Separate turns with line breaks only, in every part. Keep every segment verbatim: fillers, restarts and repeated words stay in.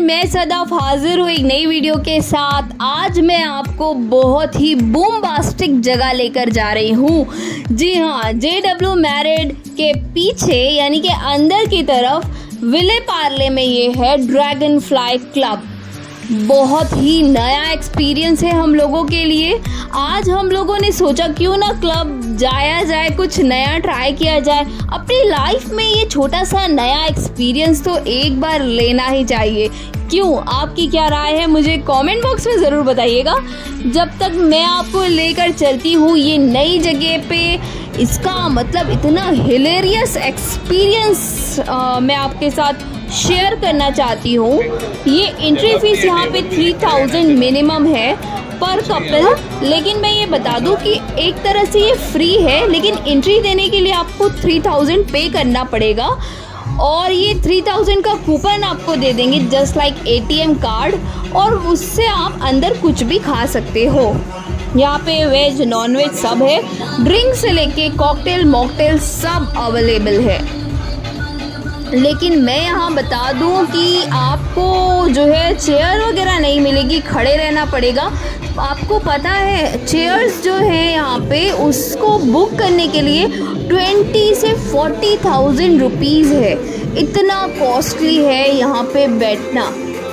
मैं सदाफ हाजिर हूँ एक नई वीडियो के साथ। आज मैं आपको बहुत ही बूमबास्टिक जगह लेकर जा रही हूँ। जी हाँ, जे डब्ल्यू मैरिड के पीछे यानी कि अंदर की तरफ विले पार्ले में ये है ड्रैगन फ्लाई क्लब। बहुत ही नया एक्सपीरियंस है हम लोगों के लिए। आज हम लोगों ने सोचा क्यों ना क्लब जाया जाए, कुछ नया ट्राई किया जाए। अपनी लाइफ में ये छोटा सा नया एक्सपीरियंस तो एक बार लेना ही चाहिए। क्यों, आपकी क्या राय है मुझे कमेंट बॉक्स में ज़रूर बताइएगा। जब तक मैं आपको लेकर चलती हूँ ये नई जगह पे, इसका मतलब इतना हिलेरियस एक्सपीरियंस मैं आपके साथ शेयर करना चाहती हूँ। ये एंट्री फीस यहाँ पे थ्री थाउजेंड मिनिमम है पर कपल, लेकिन मैं ये बता दूँ कि एक तरह से ये फ्री है, लेकिन एंट्री देने के लिए आपको थ्री थाउजेंड पे करना पड़ेगा। और ये थ्री थाउजेंड का कूपन आपको दे देंगे just like A T M card, और उससे आप अंदर कुछ भी खा सकते हो। यहाँ पे वेज नॉन वेज सब है, ड्रिंक से लेके कॉकटेल मॉकटेल सब अवेलेबल है। लेकिन मैं यहाँ बता दूँ कि आपको जो है चेयर वगैरह नहीं मिलेगी, खड़े रहना पड़ेगा। आपको पता है चेयर्स जो है यहाँ पे उसको बुक करने के लिए ट्वेंटी से फोर्टी थाउजेंड रुपीज़ है। इतना कॉस्टली है यहाँ पे बैठना।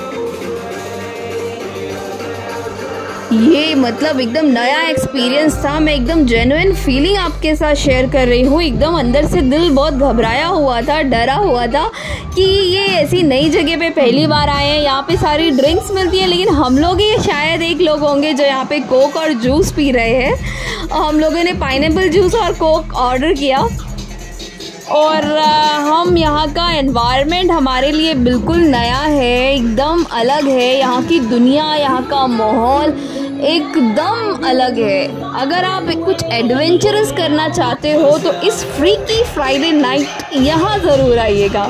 ये मतलब एकदम नया एक्सपीरियंस था। मैं एकदम जेन्युइन फीलिंग आपके साथ शेयर कर रही हूँ। एकदम अंदर से दिल बहुत घबराया हुआ था, डरा हुआ था कि ये ऐसी नई जगह पे पहली बार आए हैं। यहाँ पे सारी ड्रिंक्स मिलती है, लेकिन हम लोग ही शायद एक लोग होंगे जो यहाँ पे कोक और जूस पी रहे हैं। हम लोगों ने पाइनएप्पल जूस और कोक ऑर्डर किया। और हम यहाँ का एनवायरनमेंट हमारे लिए बिल्कुल नया है, एकदम अलग है। यहाँ की दुनिया, यहाँ का माहौल एकदम अलग है। अगर आप कुछ एडवेंचरस करना चाहते हो तो इस फ्रीकी फ्राइडे नाइट यहाँ ज़रूर आइएगा।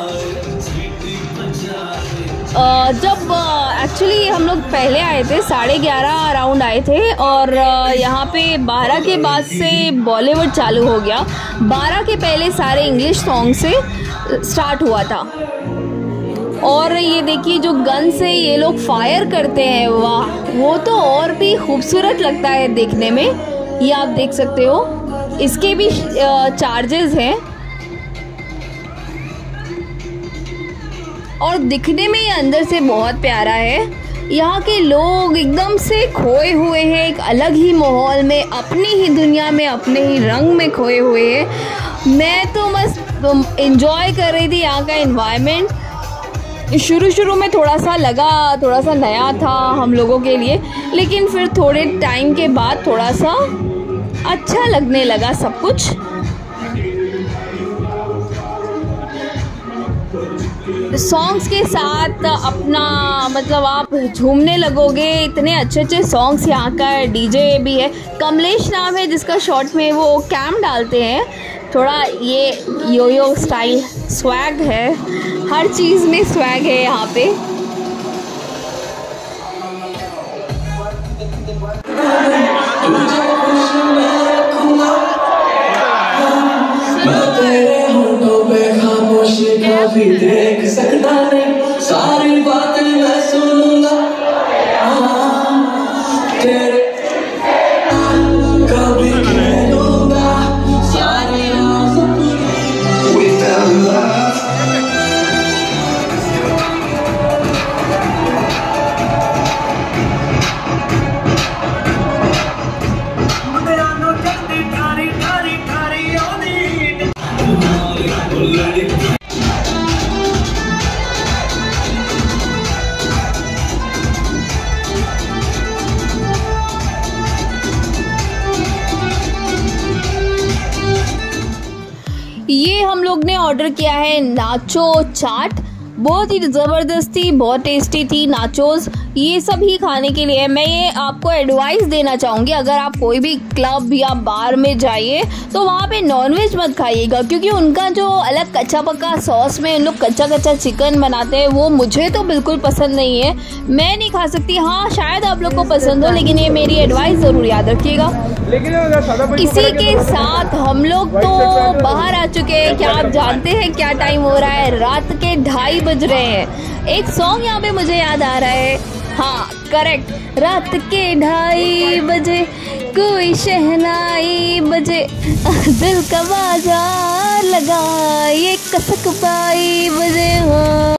जब एक्चुअली हम लोग पहले आए थे साढ़े ग्यारह अराउंड आए थे, और यहाँ पे बारह के बाद से बॉलीवुड चालू हो गया। बारह के पहले सारे इंग्लिश सॉन्ग से स्टार्ट हुआ था। और ये देखिए जो गन से ये लोग फायर करते हैं, वाह, वो तो और भी खूबसूरत लगता है देखने में। ये आप देख सकते हो, इसके भी चार्जेस हैं। और दिखने में ये अंदर से बहुत प्यारा है। यहाँ के लोग एकदम से खोए हुए हैं एक अलग ही माहौल में, अपनी ही दुनिया में, अपने ही रंग में खोए हुए हैं। मैं तो मस्त एंजॉय कर रही थी यहाँ का एनवायरनमेंट। शुरू शुरू में थोड़ा सा लगा, थोड़ा सा नया था हम लोगों के लिए, लेकिन फिर थोड़े टाइम के बाद थोड़ा सा अच्छा लगने लगा सब कुछ। सॉन्ग्स के साथ अपना मतलब आप झूमने लगोगे। इतने अच्छे अच्छे सॉन्ग्स, यहाँ का डीजे भी है, कमलेश नाम है जिसका शॉर्ट में वो कैम डालते हैं। थोड़ा ये यो यो स्टाइल स्वैग है, हर चीज़ में स्वैग है यहाँ पे।
कभी देख सकता नहीं, सारी बातें मैं सुनूंगा तेरे, कभी खेलूंगा सारी without love।
ये हम लोग ने ऑर्डर किया है नाचो चाट। बहुत ही ज़बरदस्ती, बहुत टेस्टी थी नाचोस। ये सब ही खाने के लिए मैं ये आपको एडवाइस देना चाहूँगी, अगर आप कोई भी क्लब या बार में जाइए तो वहाँ पे नॉनवेज मत खाइएगा, क्योंकि उनका जो अलग कच्चा पक्का सॉस में उन लोग कच्चा कच्चा चिकन बनाते हैं, वो मुझे तो बिल्कुल पसंद नहीं है, मैं नहीं खा सकती। हाँ, शायद आप लोग को पसंद हो, लेकिन ये मेरी एडवाइस ज़रूर याद रखिएगा। इसी के साथ हम लोग तो बाहर आ चुके हैं। क्या आप जानते हैं क्या टाइम हो रहा है? रात के ढाई बज रहे हैं। एक सॉन्ग यहाँ पे मुझे याद आ रहा है, हाँ करेक्ट, रात के ढाई बजे कोई शहनाई बजे, दिल का बाजार लगा ये कसक बाई बजे हो।